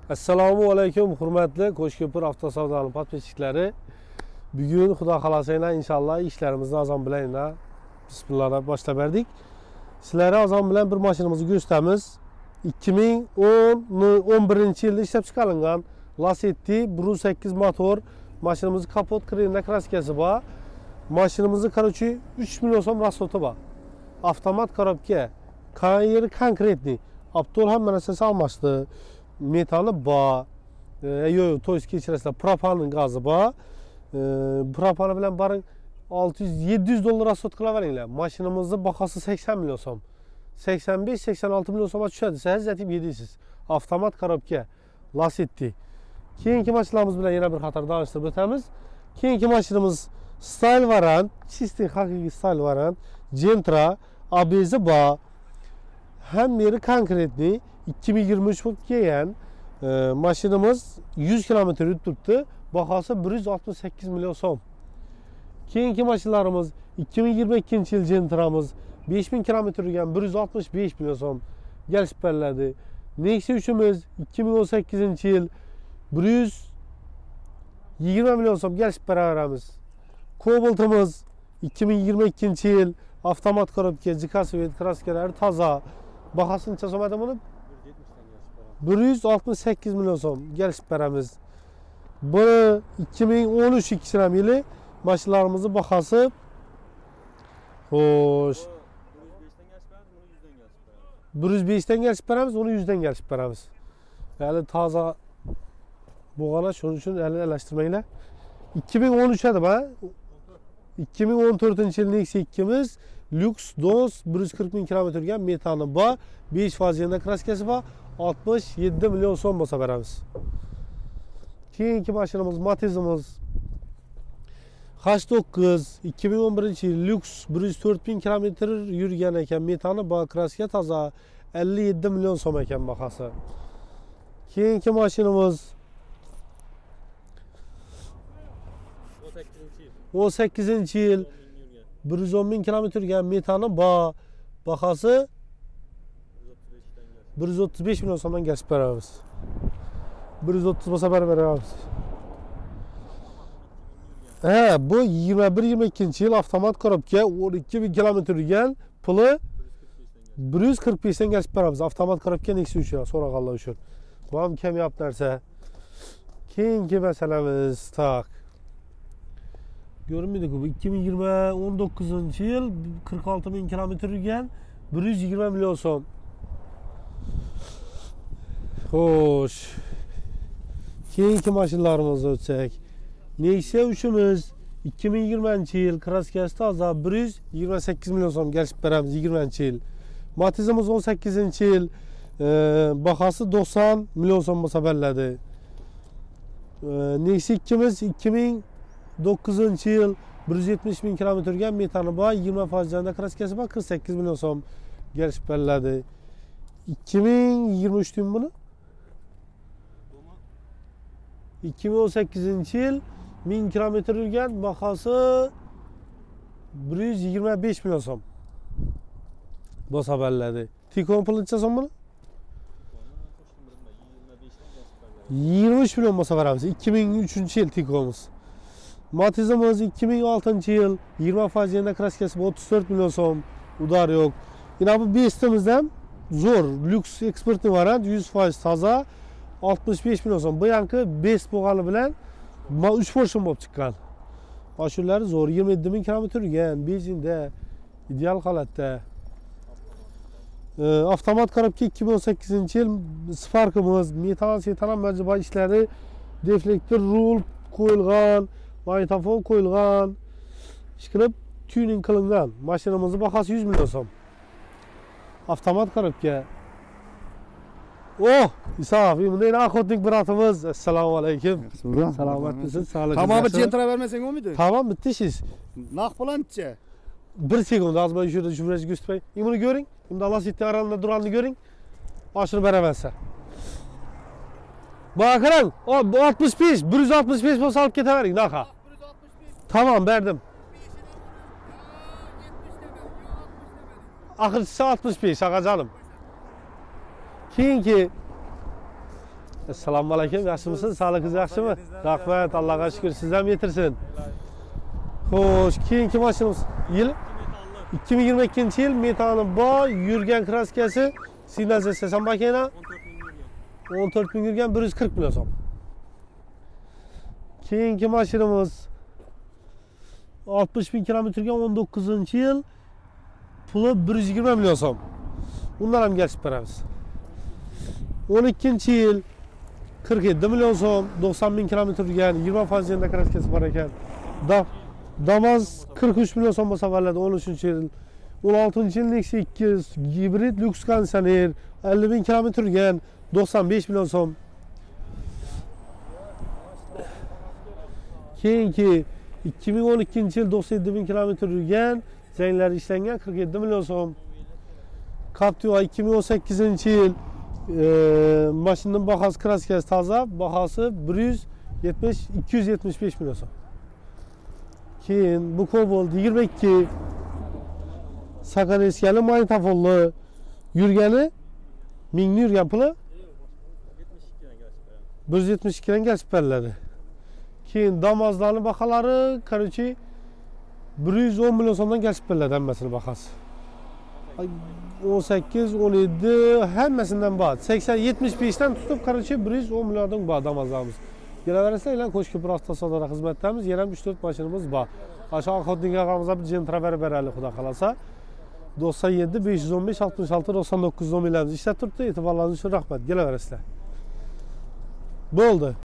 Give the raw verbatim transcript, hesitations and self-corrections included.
Assalomu alaykum hurmatli Qo'shko'pir avtosavdoning podpischiklari. Bugun Xudo xolasa inshaalloh ishlarimizni azon bilan bismillah deb boshlab berdik. Sizlarga azon bilan bir mashinamizni ko'rsatamiz. ikki ming o'n birinchi yilda ishlab chiqarilgan Lacetti bir yuz sakkiz motor mashinamizning kapot krenli kraskasi bor. Mashinamizning qarochi uch million so'm rasxoti bor. Avtomat korobka, kayeri konkretniy. Aptol hamma narsasi almashdi. Metali bor. Yo'q, to'ys kechirasizlar, propan gazi bor. Propani bilan baring olti yuz yetti yuz dollar rasxot qilaveringlar. Mashinamizning bahosi sakson million so'm. sakson besh sakson olti million so'mga tushadi. Siz aytib yedingiz. Avtomat korobka Lacetti. Keyingi mashinamiz bilan yana bir qator tanishtirib o'tamiz. Keyingi mashinamiz Style variant, чистый haqiqiy Style variant, Gentra, A B S bor. Ham yeri konkretniy ikki ming yigirma uch bo'lib kelgan. E, mashinamiz yuz kilometr yurib turibdi. Bahosi bir yuz oltmish sakkiz million so'm. Keyingi mashinalarimiz ikki ming yigirma ikkinchi yil Gentramiz besh ming kilometr yurgan bir yuz oltmish besh million so'm kelishib beriladi. Nexia uchimiz ikki ming o'n sakkizinchi yil bir yuz yigirma million so'm kelishib beraveramiz. Cobaltimiz ikki ming yigirma ikkinchi yil avtomat korobka, jikasvet kraskalari toza. Bahosi necha so'm edi buni? bir yuz oltmish sakkiz million so'm kelishib beramiz. Bu ikki ming o'n uch yili mashinalarimizning bahosi xo'sh bir yuz beshdan kelishib beramiz, uni yuzdan kelishib beramiz. Hali toza bo'lgani shuning uchun hali alashtirmanglar. ikki ming o'n uch edi ba? ikki ming o'n to'rtinchi yil Nexia ikkimiz Lux Dos bir yuz qirq ming kilometr yurgan metani bor, besh foiz yenda kraskasi bor, oltmish yetti million so'm bo'lsa beramiz. Keyingi mashinamiz Matizimiz H to'qqiz ikki ming o'n birinchi yil Lux bir yuz to'rt ming kilometr yurgan ekan, metani bor, kraska toza, ellik yetti million so'm ekan bahosi. Keyingi mashinamiz o'n sakkizinchi yil bir yuz o'n ming kilometr yurgan metani bor, bahosi bir yuz o'ttiz besh million so'mdan kelishib beramiz. bir yuz o'ttiz bo'lsa beramiz. Ha, bu yigirma bir yigirma ikkinchi yil avtomat korobka o'n ikki ming kilometr yurgan, puli bir yuz qirq beshdan kelishib beramiz. Avtomat korobka Nexia uchun, so'raganlar uchun. Bu ham kamyob narsa. Keyingi masalamiz tak. Görünmüyor bu ikki ming yigirma o'n dokkuzinchi yil qirq olti ming kilometr yurgan, bir yuz yigirma million so'm. Xo'sh. Keyingi mashinalarimizni o'tsak. Nexia uchimiz ikki ming yigirmanchi yil kraskasi toza, bir yuz yigirma sakkiz million so'm kelishib beramiz yigirmanchi yil. Matizimiz o'n sakkizinchi yil e, bahosi to'qson million so'm bo'lsa beriladi. E, Nexia ikkimiz ikki ming dokkuzinchi yil bir yuz yetmish ming kilometr yurgan, metani bor, yigirma foiz janda kraskasi bor, qirq sakkiz million so'm kelishib beriladi. ikki ming yigirma uch deymi buni? ikki ming o'n sakkizinchi yil ming kilometr yurgan, bahosi bir yuz yigirma besh million so'm bo'lsa beriladi. Tikon puli necha so'm buni? yigirma uch million bo'lsa beramiz. ikki ming uchinchi yil Tikonimiz. Matizimiz ikki ming oltinchi yil yigirma foiz yenda kraskasi bor, o'ttiz to'rt million so'm, udar yo'q. Yine bu Bestimiz ham zo'r, lyuks eksportni variant, yuz foiz toza, oltmish besh million so'm. Bu yangi Best bo'lgani bilan uch portion bo'lib chiqqan. Mashinalari zo'r, yigirma yetti ming kilometr yurgan, benzinda, ideal holatda. E, avtomat korobka ikki ming o'n sakkizinchi yil Sparkimiz, metal setalan majbur ishlari, deflektor rul qo'yilgan, magnitofon qo'yilgan, ishqilib tuning qilingan. Mashinamizning bahosi yuz million so'm. Avtomat korobka. Oh, Isof, bunday aqotlik biratimiz. Assalomu alaykum. Salomatlisiz, sog'lik. Tamam, Gentra vermesang bo'lmaydi. Tamam, bitti ishingiz. Naq bilanchi? bir sekund az ben şurada cümleci göstereyim. Bunu görün. Şimdi Allah sitte aralığında duranını görün. Başını veremezse. Bakaran, o altmış beş, bir yüz altmış beş bu salıp keteverin. Naka. Tamam, verdim. Ahırcısı altmış beş, şaka canım. Keyinki Assalomu alaykum, yaxshimisiz? Sog'ligingiz yaxshimi? Rahmat, Allohga shukr, siz ham yetirsin. Xo'sh, keyingi mashinamiz yil ikki ming yigirma ikkinchi yil, metani bor, yurgan kraskasi, signalizatsiya ham makina o'n to'rt ming yurgan, bir yuz qirq million so'm. Keyingi mashinamiz oltmish ming kilometr yurgan o'n dokuzunchi yil, puli bir yuz yigirma million so'm. Bundan ham kelishib beramiz. o'n ikkinchi yil qirq yetti million so'm, dokson ming kilometr yurgan, yigirma foiz kraskasi bor ekan. Da Damas qirq uch million so'm bo'lsa bo'ladi. o'n uchinchi yil, o'n oltinchi yil Nexia ikki gibrid lyuks konditsioner, ellik ming kilometr yurgan, dokson besh million so'm. Keyingi ikki ming o'n ikkinchi yil dokson yetti ming kilometr yurgan, zanglari ishlangan, qirq yetti million so'm. Captiva ikki ming o'n sakkizinchi yil, e, mashinaning bahasi kraskasi toza, bahasi bir yuz yetmish ikki yuz yetmish besh million so'm. Keyin bu Cobalt yigirma ikki Sakareskali magnitofonli, yurgani mingni yurgan, puli bir yuz yetmish ikki dan kelib beriladi. Keyin Damazlarning baholari, короче, bir yuz o'n million so'mdan kelib beriladi hammasini bahasi. o'n sakkiz, o'n yedi hammasidan bor. sakson yetmish besh dan tutib, короче, bir yuz o'n milliondan bor Damazlarimiz. Kelaverasizlar, Qo'shko'pir avtosavdo xizmatlarimiz, yana uch to'rt mashinamiz bor. Aşağı xotinga qamizga bir jentra berib beraylik, xudo xolasa. dokson yetti besh yuz o'n besh oltmish olti dokson to'qqiz o'n millarimiz ishlab turibdi. E'tiborlaringiz uchun rahmat. Kelaverasizlar. Bo'ldi.